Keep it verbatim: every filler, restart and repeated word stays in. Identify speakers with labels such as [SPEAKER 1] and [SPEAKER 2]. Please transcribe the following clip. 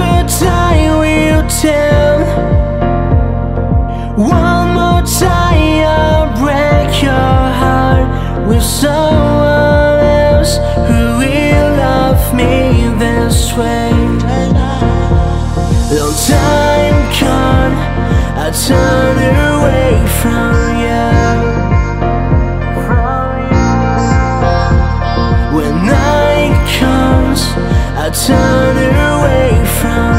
[SPEAKER 1] but I will tell. One more time I'll break your heart with someone else who will love me this way. Long time gone, I turn away from you. When night comes, I turn away from